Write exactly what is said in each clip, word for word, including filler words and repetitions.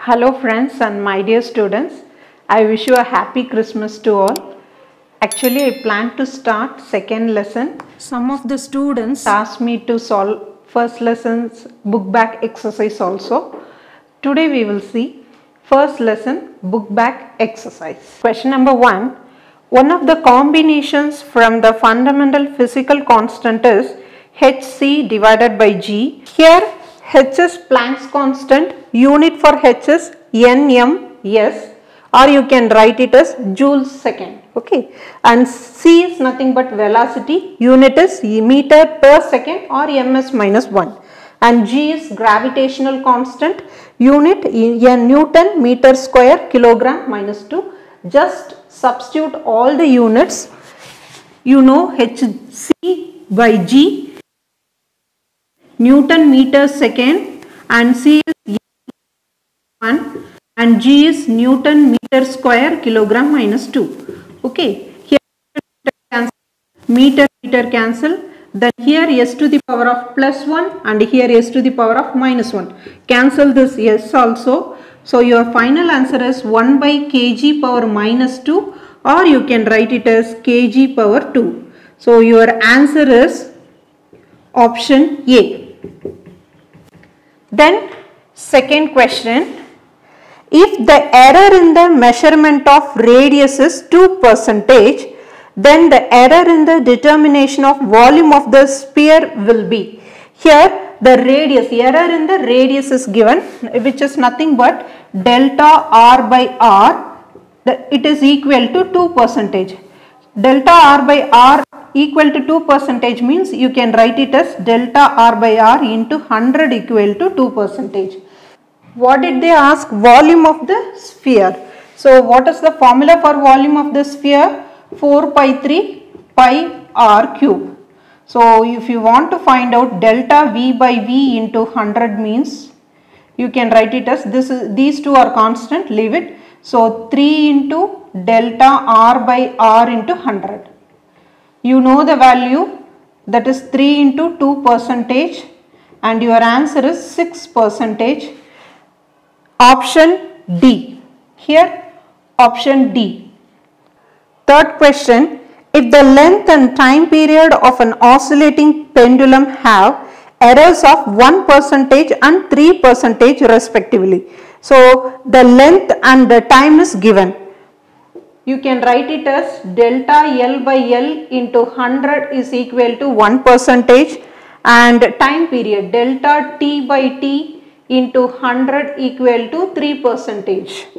Hello friends and my dear students, I wish you a happy Christmas to all. Actually, I plan to start second lesson. Some of the students asked me to solve first lesson's book back exercise also. Today we will see first lesson book back exercise. Question number one. One of the combinations from the fundamental physical constant is hc divided by g. Here h is Planck's constant, unit for h is nms, or you can write it as joules second. Okay, and c is nothing but velocity, unit is meter per second or ms minus one, and g is gravitational constant, unit in Newton meter square kilogram minus two. Just substitute all the units. You know hc by g, Newton meter second, and c is one, and g is Newton meter square kilogram minus two. Okay, here cancel, meter meter cancel, then here s to the power of plus one and here s to the power of minus one. Cancel this s also. So your final answer is one by kg power minus two, or you can write it as kg power two. So your answer is option A. Then second question, if the error in the measurement of radius is two percentage, then the error in the determination of volume of the sphere will be. Here the radius, error in the radius is given, which is nothing but delta r by r, it is equal to two percentage. Delta r by r equal to two percentage means you can write it as delta r by r into one hundred equal to two percentage. What did they ask? Volume of the sphere. So what is the formula for volume of the sphere? four pi three pi r cube. So if you want to find out delta v by v into one hundred means you can write it as this is, these two are constant, leave it. So three into delta r by r into one hundred. You know the value, that is three into two percentage, and your answer is six percentage. Option D. Here option D. Third question, if the length and time period of an oscillating pendulum have errors of one percentage and three percentage respectively. So the length and the time is given. You can write it as delta L by L into one hundred is equal to one percentage, and time period delta T by T into one hundred equal to three percentage.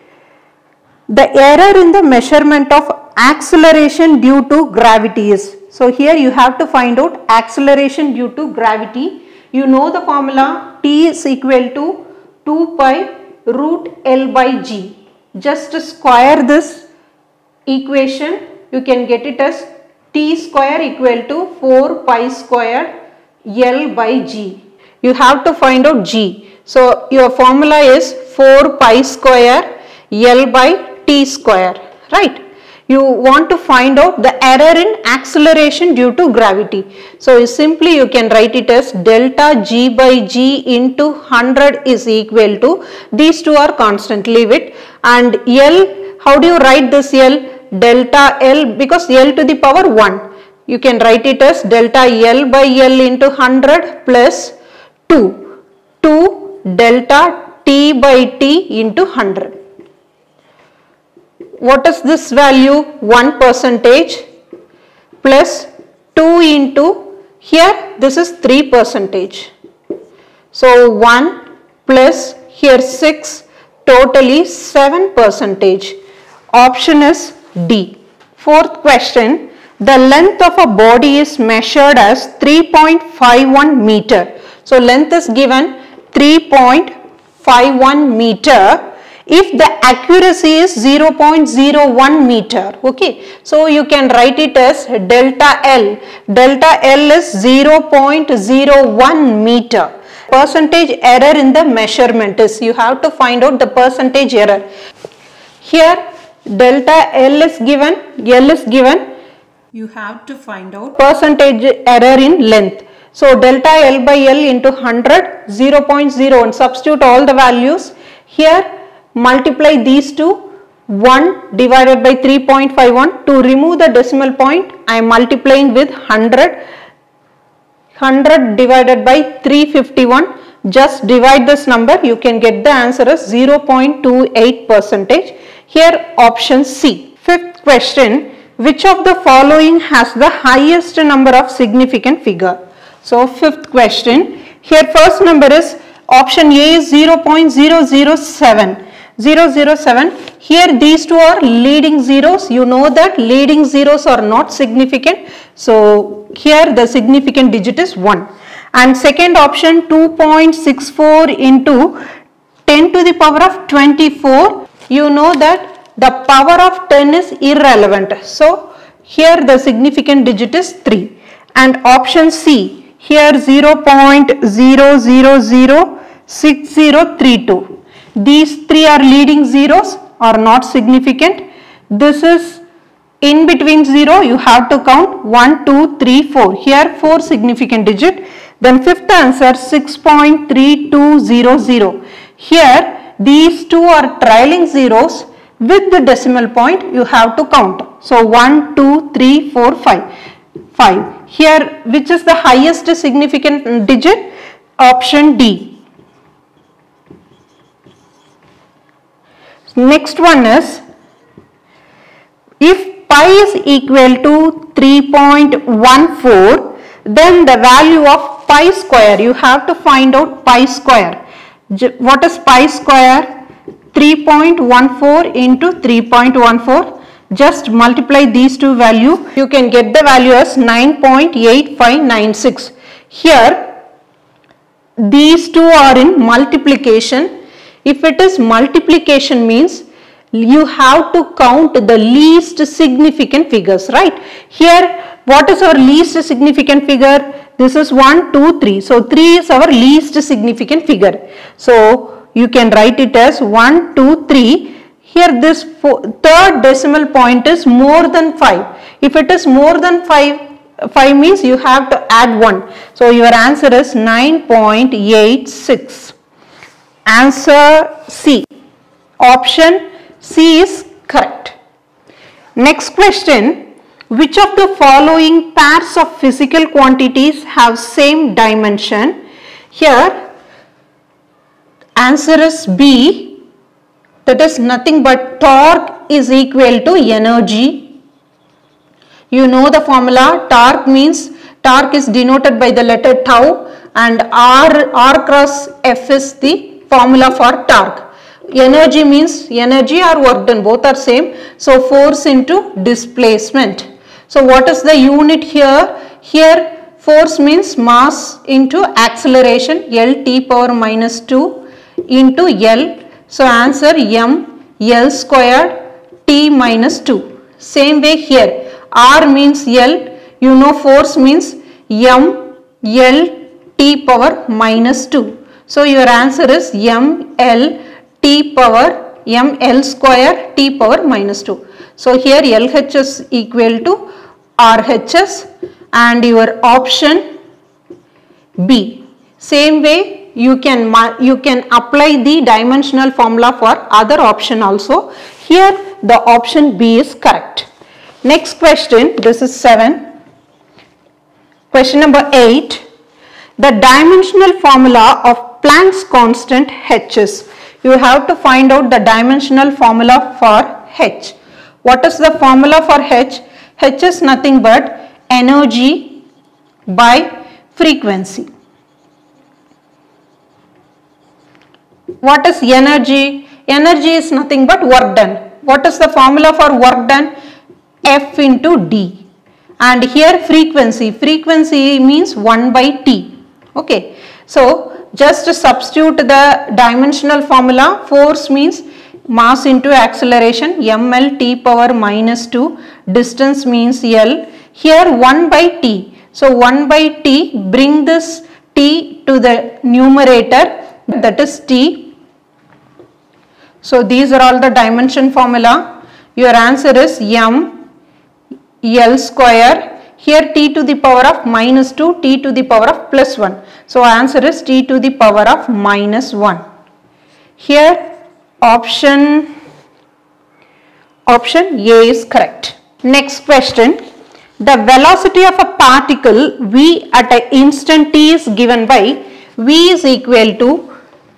The error in the measurement of acceleration due to gravity is, so here you have to find out acceleration due to gravity. You know the formula, T is equal to two pi root L by G. Just square this equation, you can get it as T square equal to four pi square L by G. You have to find out G. So your formula is four pi square L by T square, right? You want to find out the error in acceleration due to gravity. So simply you can write it as delta G by G into one hundred is equal to, these two are constant, leave it, and L, how do you write this L? Delta L, because L to the power one. You can write it as delta L by L into one hundred plus two. two delta T by T into one hundred. What is this value? one percentage plus two into, here this is three percentage. So one plus here six, totally seven percentage. Option is D. Fourth question, the length of a body is measured as three point five one meter. So length is given three point five one meter if the accuracy is zero point zero one meter. Okay, so you can write it as delta L. Delta L is zero point zero one meter. Percentage error in the measurement is, you have to find out the percentage error. Here delta L is given, L is given, you have to find out percentage error in length. So delta L by L into one hundred, zero point zero one, substitute all the values. Here multiply these two, one divided by three point five one. To remove the decimal point, I am multiplying with one hundred. one hundred divided by three hundred fifty-one. Just divide this number, you can get the answer as zero point two eight percentage. Here option C. Fifth question, which of the following has the highest number of significant figure? So fifth question, here first number is option A is zero point zero zero seven. zero zero seven. Here these two are leading zeros. You know that leading zeros are not significant. So here the significant digit is one. And second option, two point six four into ten to the power of twenty-four. You know that the power of ten is irrelevant. So here the significant digit is three. And option C, here zero point zero zero zero six zero three two. These three are leading zeros, are not significant. This is in between zero, you have to count one, two, three, four. Here four significant digit. Then fifth answer, six point three two zero zero. Here these two are trailing zeros with the decimal point, you have to count. So one, two, three, four, five. five. Here which is the highest significant digit? Option D. Next one is, if pi is equal to three point one four, then the value of pi square, you have to find out pi square. What is pi square? three point one four into three point one four. Just multiply these two values, you can get the value as nine point eight five nine six. Here these two are in multiplication. If it is multiplication means you have to count the least significant figures, right? Here what is our least significant figure? This is one, two, three. So three is our least significant figure. So you can write it as one, two, three. Here this four, third decimal point is more than five. If it is more than five, five means you have to add one. So your answer is nine point eight six. Answer C. Option C is correct. Next question, which of the following pairs of physical quantities have same dimension? Here answer is B, that is nothing but torque is equal to energy. You know the formula, torque means, torque is denoted by the letter tau, and R, R cross F is the formula for torque. Energy means energy or work done, both are same. So force into displacement. So what is the unit here? Here force means mass into acceleration, L T power minus two into L. So answer M L squared T minus two. Same way here, R means L, you know force means M L T power minus two. So your answer is M L T power M L square T power minus two. So here L H is equal to R H S and your option B. Same way you can you can apply the dimensional formula for other option also. Here the option B is correct. Next question, this is seven. Question number eight. The dimensional formula of Planck's constant H is. You have to find out the dimensional formula for H. What is the formula for H? H is nothing but energy by frequency. What is energy? Energy is nothing but work done. What is the formula for work done? F into D. And here frequency. Frequency means one by T. Okay. So just substitute the dimensional formula. Force means mass into acceleration, M L T power minus two. Distance means L. Here one by T. So one by T, bring this T to the numerator, that is T. So these are all the dimension formula. Your answer is M L square. Here T to the power of minus two, T to the power of plus one. So answer is T to the power of minus one. Here Option, option A is correct. Next question. The velocity of a particle v at an instant t is given by v is equal to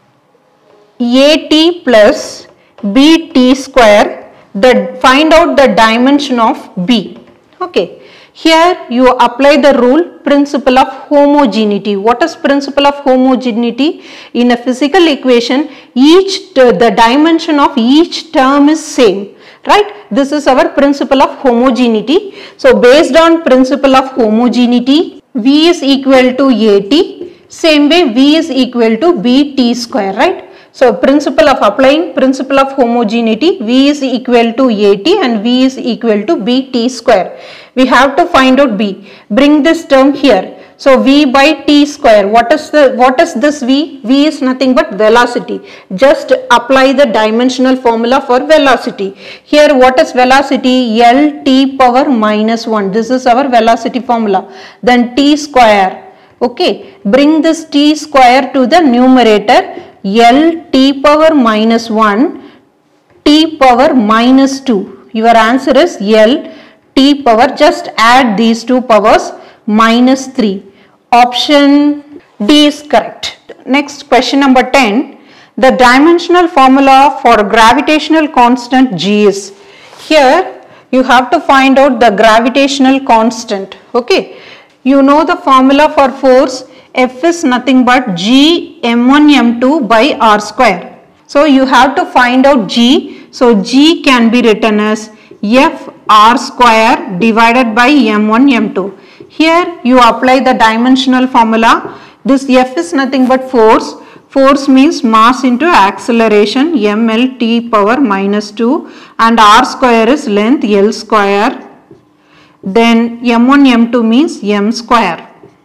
at plus bt square. The, find out the dimension of b. Okay. Here you apply the rule principle of homogeneity. What is principle of homogeneity? In a physical equation, each the dimension of each term is same. Right? This is our principle of homogeneity. So based on principle of homogeneity, v is equal to at. Same way v is equal to bt square. Right? So principle of applying principle of homogeneity, v is equal to at and v is equal to bt square. We have to find out b. Bring this term here. So v by t square. What is the what is this v? V is nothing but velocity. Just apply the dimensional formula for velocity. Here what is velocity? L t power minus one. This is our velocity formula. Then t square. Okay. Bring this t square to the numerator. L t power minus one, t power minus two. Your answer is L t power. Just add these two powers, minus three. Option D is correct. Next, question number ten. The dimensional formula for gravitational constant G is. Here you have to find out the gravitational constant. Okay. You know the formula for force. F is nothing but G m one m two by r square. So you have to find out G. So G can be written as F r square divided by m one m two. Here you apply the dimensional formula. This F is nothing but force. Force means mass into acceleration, ml t power minus two, and r square is length, L square. Then m one m two means m square.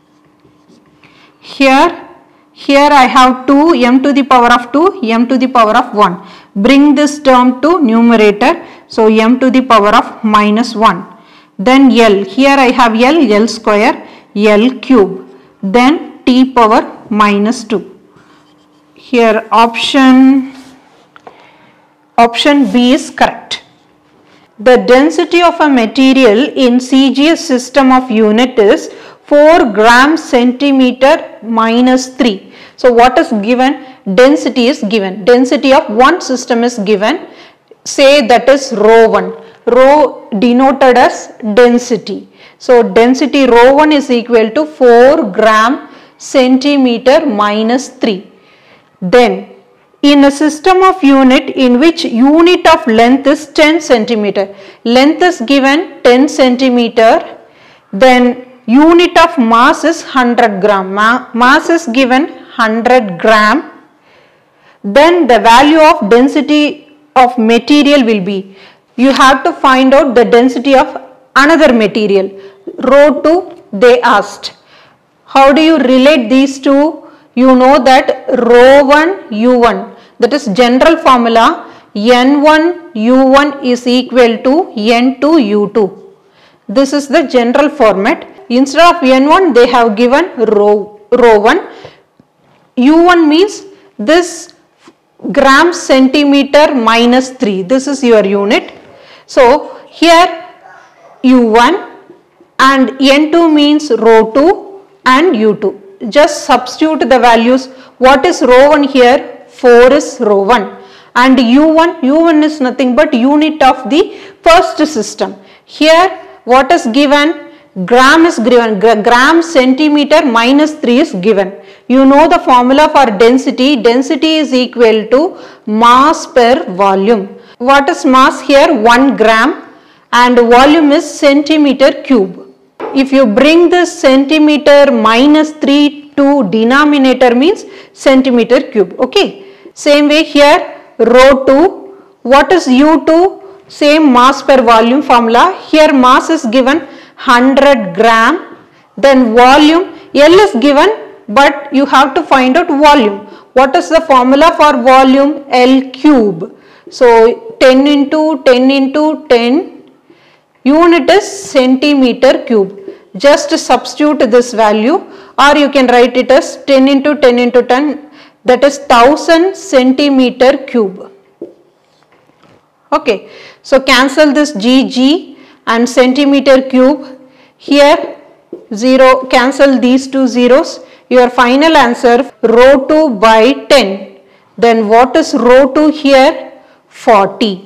Here, here I have two, m to the power of two, m to the power of one. Bring this term to numerator. So m to the power of minus one. Then L. Here I have L, L square, L cube. Then t power minus two. Here option, option B is correct. The density of a material in C G S system of unit is four gram centimeter minus three. So what is given? Density is given. Density of one system is given. Say that is rho one. Rho denoted as density. So density rho one is equal to four gram centimeter minus three. Then in a system of unit in which unit of length is ten centimeter. Length is given ten centimeter. Then unit of mass is one hundred gram. Ma mass is given one hundred gram. Then the value of density of material will be, you have to find out the density of another material. Rho two they asked. How do you relate these two? You know that rho one u one, that is general formula, n one u one is equal to n two u two. This is the general format. Instead of n one they have given rho, rho one. u one means this gram centimeter minus three. This is your unit. So here u one and n two means rho two and u two. Just substitute the values. What is rho one here? four is rho one. And u one, u one is nothing but unit of the first system. Here what is given? Gram is given, gram centimeter minus three is given. You know the formula for density. Density is equal to mass per volume. What is mass here? one gram and volume is centimeter cube. If you bring this centimeter minus three to denominator means centimeter cube. Okay. Same way here rho two. What is u two? Same mass per volume formula. Here mass is given one hundred gram. Then volume, L is given but you have to find out volume. What is the formula for volume? L cube. So ten into ten into ten, unit is centimeter cube. Just substitute this value, or you can write it as ten into ten into ten, that is one thousand centimeter cube. Okay, so cancel this G, G and centimeter cube. Here zero, cancel these two zeros. Your final answer rho two by ten. Then what is rho two here? forty.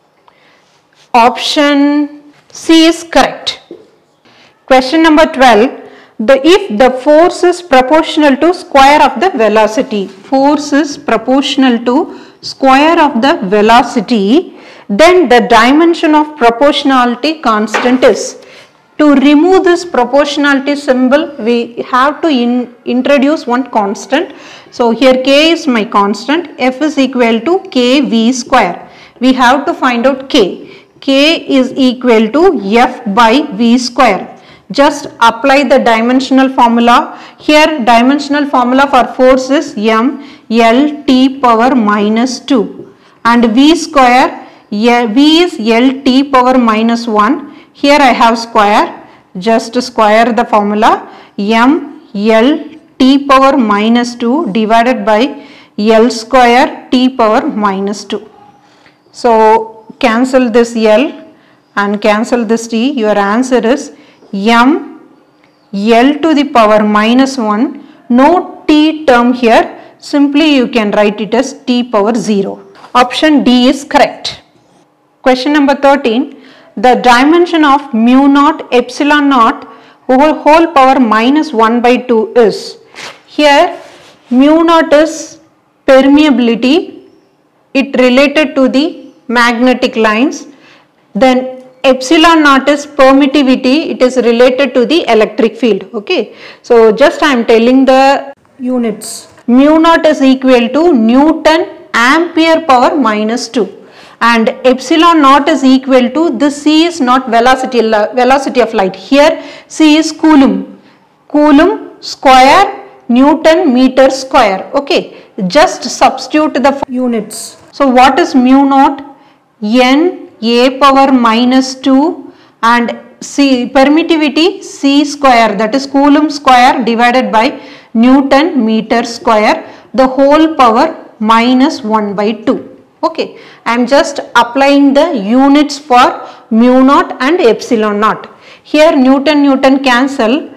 Option C is correct. Question number twelve. The, if the force is proportional to square of the velocity, force is proportional to square of the velocity, then the dimension of proportionality constant is. To remove this proportionality symbol, we have to in, introduce one constant. So here K is my constant, F is equal to K V square. We have to find out K. K is equal to F by V square. Just apply the dimensional formula. Here dimensional formula for force is M L T power minus two and V square, V is L T power minus one. Here I have square, just square the formula M L T power minus two divided by L square T power minus two. So cancel this L and cancel this T. Your answer is M L to the power minus one, no T term here, simply you can write it as T power zero. Option D is correct. Question number thirteen. The dimension of mu naught epsilon naught whole, whole power minus one by two is. Here mu naught is permeability, it related to the magnetic lines. Then epsilon naught is permittivity, it is related to the electric field. Okay, so just I am telling the units. Mu naught is equal to Newton ampere power minus two and epsilon naught is equal to, this C is not velocity, velocity of light, here C is coulomb, coulomb square Newton meter square. Okay, just substitute the units. So what is mu naught? N A power minus two and C permittivity C square, that is coulomb square divided by Newton meter square, the whole power minus one by two. Okay, I am just applying the units for mu naught and epsilon naught. Here Newton Newton cancel,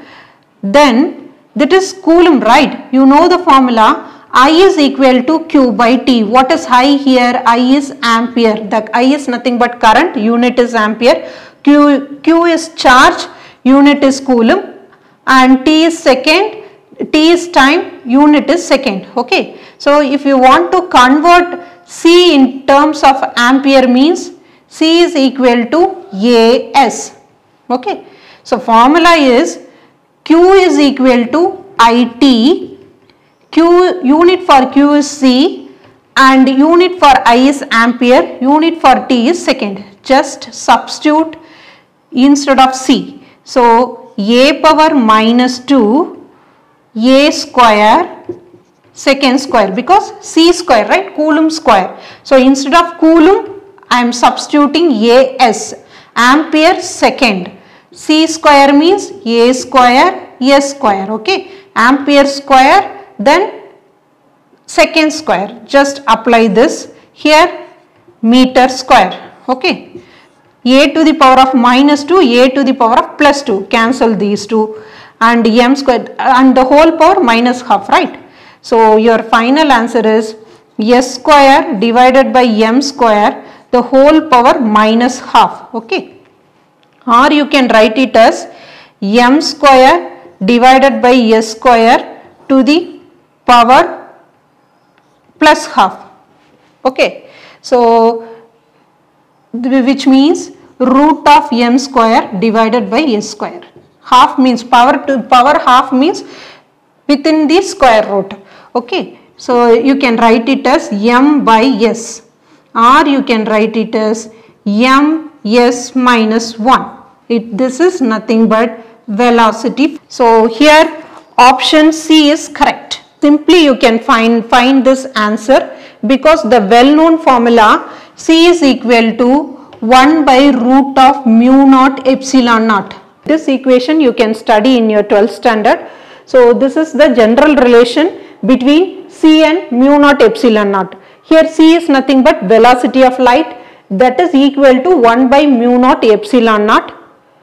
then that is coulomb, right? You know the formula. I is equal to Q by T. What is I here? I is ampere. The I is nothing but current, unit is ampere. Q, Q is charge, unit is coulomb and T is second, T is time, unit is second. Okay. So if you want to convert C in terms of ampere means C is equal to A S. Okay. So formula is Q is equal to I T. Q, unit for Q is C and unit for I is ampere, unit for T is second. Just substitute instead of C. So A power minus two, A square, second square, because C square, right, coulomb square. So instead of coulomb I am substituting A S, ampere second. C square means A square, S square. Okay, ampere square, then second square, just apply this here, meter square. Okay, A to the power of minus two, A to the power of plus two, cancel these two and M square and the whole power minus half, right? So your final answer is S square divided by M square, the whole power minus half. Okay, or you can write it as M square divided by S square to the power plus half. Okay, so which means root of M square divided by S square. Half means power to power half means within the square root. Okay, so you can write it as M by S or you can write it as M S minus one. It, this is nothing but velocity. So here option C is correct. Simply you can find, find this answer because the well known formula C is equal to one by root of mu naught epsilon naught. This equation you can study in your twelfth standard. So this is the general relation between C and mu naught epsilon naught. Here C is nothing but velocity of light, that is equal to one by mu naught epsilon naught.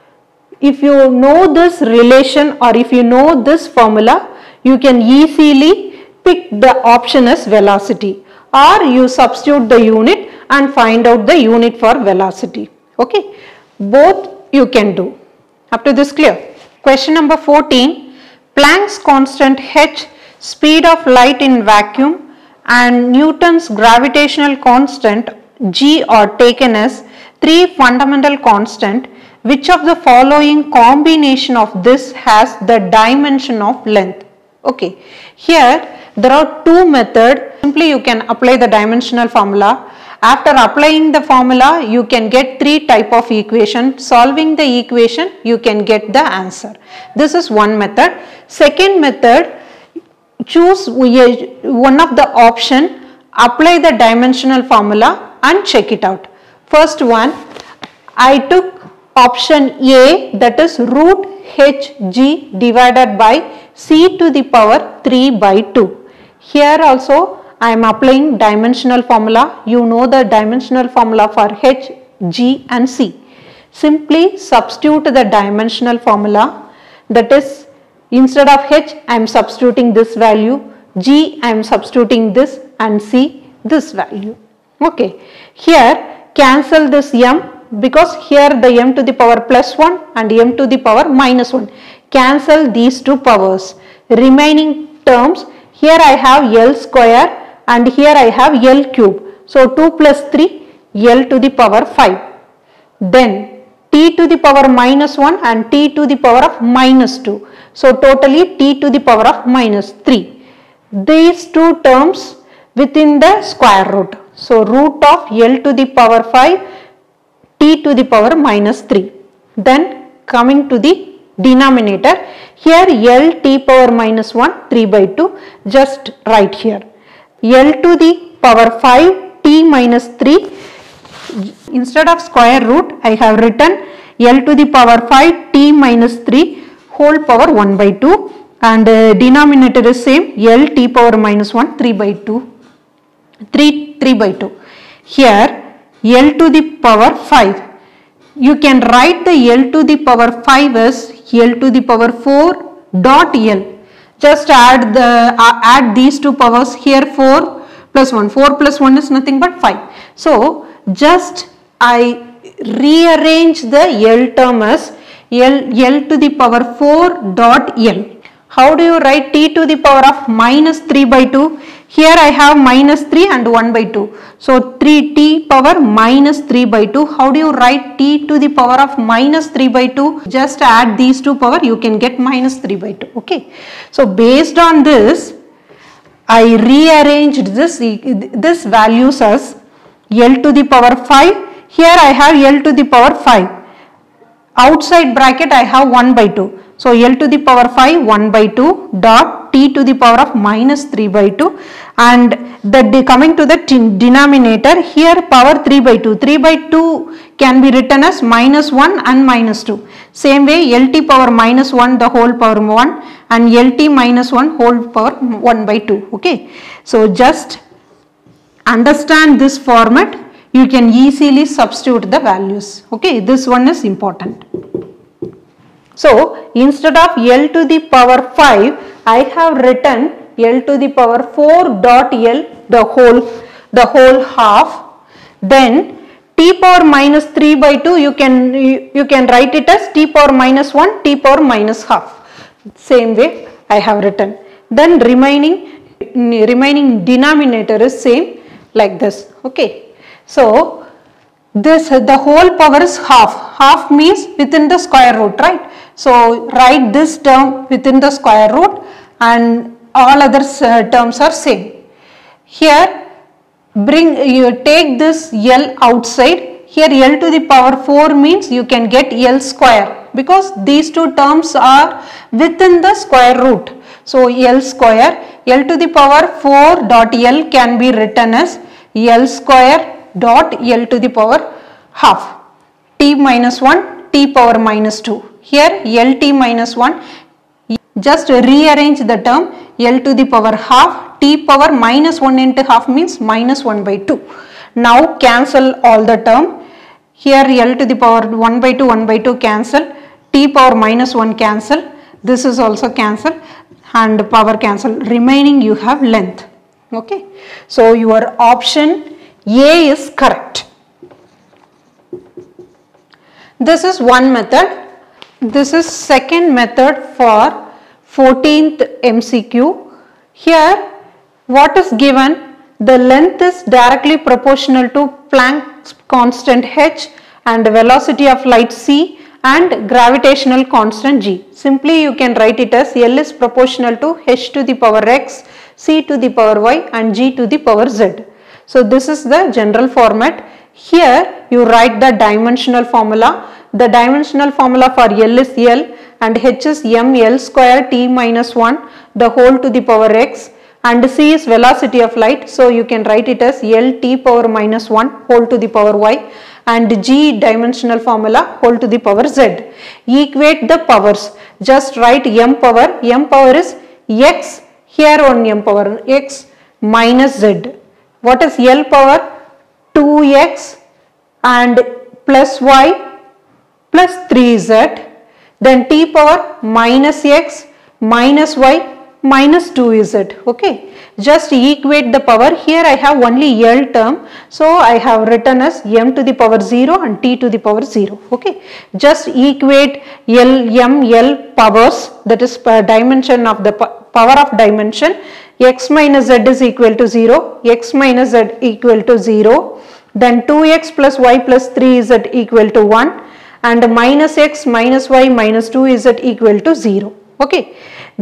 If you know this relation or if you know this formula, you can easily pick the option as velocity, or you substitute the unit and find out the unit for velocity. Okay, both you can do. Up to this clear? Question number fourteen, Planck's constant h, speed of light in vacuum, and Newton's gravitational constant g are taken as three fundamental constant. Which of the following combination of this has the dimension of length? Okay, here there are two methods. Simply you can apply the dimensional formula. After applying the formula, you can get three type of equation. Solving the equation, you can get the answer. This is one method. Second method, choose one of the option, apply the dimensional formula and check it out. First one, I took option A, that is root hg divided by c to the power three by two. Here also I am applying dimensional formula. You know the dimensional formula for h, g and c. Simply substitute the dimensional formula, that is instead of h I am substituting this value, g I am substituting this and c this value. Okay, here cancel this m, because here the m to the power plus one and m to the power minus one. Cancel these two powers. Remaining terms, here I have L square and here I have L cube. So two plus three, L to the power five. Then t to the power minus one and t to the power of minus two. So totally t to the power of minus three. These two terms within the square root. So root of L to the power five, t to the power minus three. Then coming to the denominator, here L t power minus one, three by two, just write here. L to the power five, t minus three, instead of square root I have written L to the power five, t minus three whole power one by two, and uh, denominator is same, L t power minus one, three by two, three, three by two. Here L to the power five. You can write the L to the power five as L to the power four dot L. Just add the uh, add these two powers. Here four plus one. four plus one is nothing but five. So just I rearrange the L term as L, L to the power four dot L. How do you write t to the power of minus three by two? Here I have minus three and one by two. So three t power minus three by two. How do you write t to the power of minus three by two? Just add these two power, you can get minus three by two. Okay. So based on this, I rearranged this, this values as L to the power five. Here I have L to the power five. Outside bracket I have one by two. So L to the power five, one by two dot t to the power of minus three by two, and the coming to the denominator, here power three by two. three by two can be written as minus one and minus two. Same way L t power minus one the whole power one and L t minus one whole power one by two. Okay. So just understand this format, you can easily substitute the values. Okay. This one is important. So instead of L to the power five, I have written L to the power four dot L, the whole, the whole half. Then t power minus three by two, you can, you, you can write it as t power minus one, t power minus half. Same way I have written. Then remaining, remaining denominator is same like this. Okay. So this, the whole power is half. Half means within the square root, right? So write this term within the square root and all other uh, terms are same. Here bring, you take this L outside. Here L to the power four means you can get L square, because these two terms are within the square root. So L square, L to the power four dot L can be written as L square dot L to the power half, t minus one, t power minus two. Here L t minus one, just rearrange the term L to the power half, t power minus one into half means minus one by two. Now cancel all the term. Here L to the power one by two, one by two cancel. T power minus one cancel. This is also cancel and power cancel. Remaining you have length. Okay. So your option A is correct. This is one method. This is second method for fourteenth M C Q. Here what is given? The length is directly proportional to Planck's constant h and velocity of light c and gravitational constant g. Simply you can write it as L is proportional to h to the power x, c to the power y and g to the power z. So this is the general format. Here you write the dimensional formula. The dimensional formula for L is L and h is m L square t minus one the whole to the power x, and c is velocity of light. So you can write it as L t power minus one whole to the power y, and g dimensional formula whole to the power z. Equate the powers. Just write m power. M power is x. Here one m power x minus z. What is L power? two x and plus y plus three z. Then t power minus x minus y minus two z. Okay. Just equate the power. Here I have only L term. So I have written as m to the power zero and t to the power zero. Okay. Just equate L, m, L powers, that is per dimension of the power of dimension. X minus z is equal to zero. X minus z equal to zero. Then two x plus y plus three z equal to one. And minus x minus y minus two z equal to zero. Okay.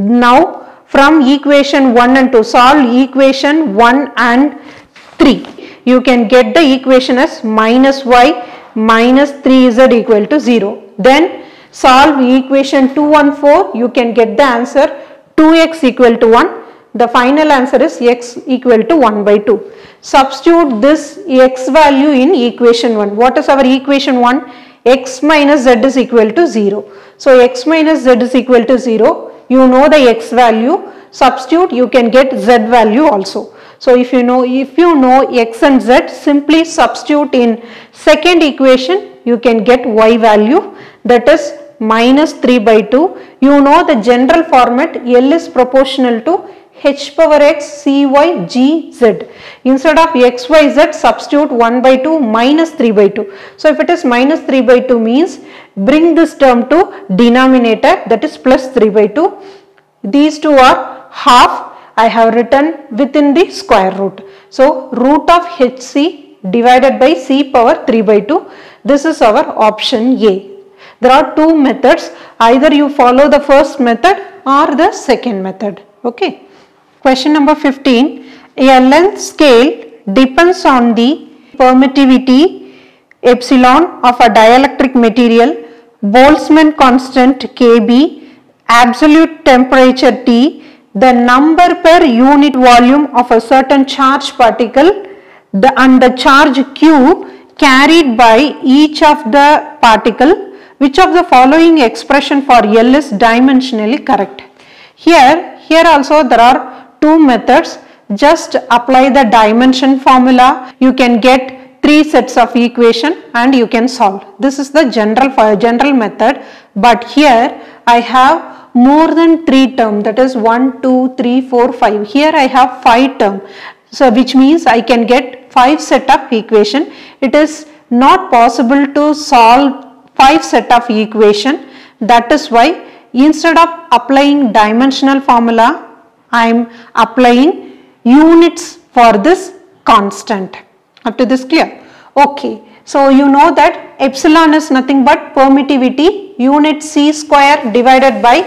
Now from equation one and two, solve equation one and three. You can get the equation as minus y minus three z equal to zero. Then solve equation two and four. You can get the answer two x equal to one. The final answer is x equal to one by two. Substitute this x value in equation one. What is our equation one? X minus z is equal to zero. So x minus z is equal to zero. You know the x value. Substitute, you can get z value also. So if you know if you know x and z, simply substitute in second equation. You can get y value, that is minus three by two. You know the general format. L is proportional to h power x, c, y, g, z. Instead of x, y, z, substitute one by two minus three by two. So if it is minus three by two means bring this term to denominator, that is plus three by two. These two are half. I have written within the square root. So root of hc divided by c power three by two. This is our option A. There are two methods. Either you follow the first method or the second method. Okay. Question number fifteen. A length scale depends on the permittivity epsilon of a dielectric material, Boltzmann constant Kb, absolute temperature T, the number per unit volume of a certain charged particle, the, and the charge Q carried by each of the particle. Which of the following expression for L is dimensionally correct? Here, here also there are two methods. Just apply the dimension formula. You can get three sets of equation and you can solve. This is the general general method. But here I have more than three terms, that is one, two, three, four, five. Here I have five terms. So which means I can get five set of equation. It is not possible to solve five set of equation. That is why instead of applying dimensional formula, I am applying units for this constant. Up to this clear? Okay. So you know that epsilon is nothing but permittivity, unit c square divided by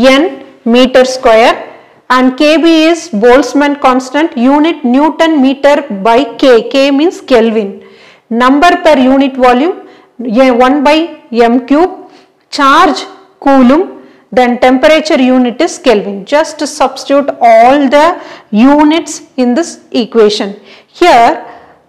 n meter square, and Kb is Boltzmann constant, unit Newton meter by K. K means Kelvin. Number per unit volume one by m cube, charge Coulomb. Then temperature unit is Kelvin. Just substitute all the units in this equation. Here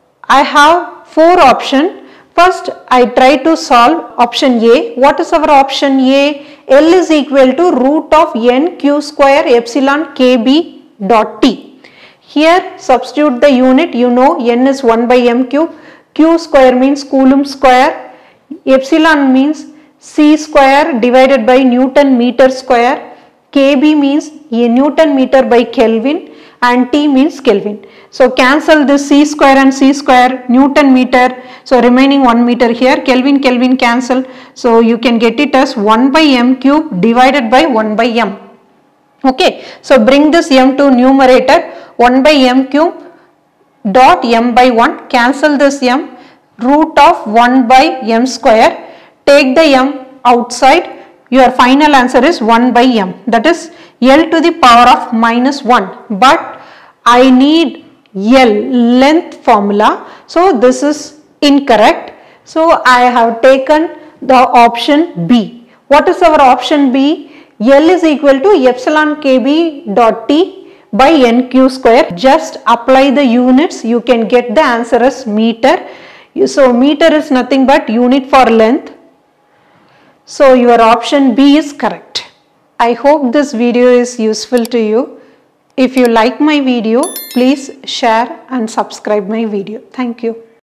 I have four options. First I try to solve option A. What is our option A? L is equal to root of n q square epsilon Kb dot T. Here substitute the unit, you know N is one by m cube, Q square means Coulomb square, epsilon means C square divided by Newton meter square, K B means a Newton meter by Kelvin, and T means Kelvin. So cancel this C square and C square, Newton meter, so remaining one meter here, Kelvin Kelvin cancel, so you can get it as one by m cube divided by one by m. Okay, so bring this m to numerator, one by m cube dot m by one, cancel this m, root of one by m square, take the m outside, your final answer is one by m, that is L to the power of minus one, but I need L, length formula, so this is incorrect, so I have taken the option B. What is our option B? L is equal to epsilon kb dot T by N Q square. Just apply the units, you can get the answer as meter. So meter is nothing but unit for length. So your option B is correct. I hope this video is useful to you. If you like my video, please share and subscribe my video. Thank you.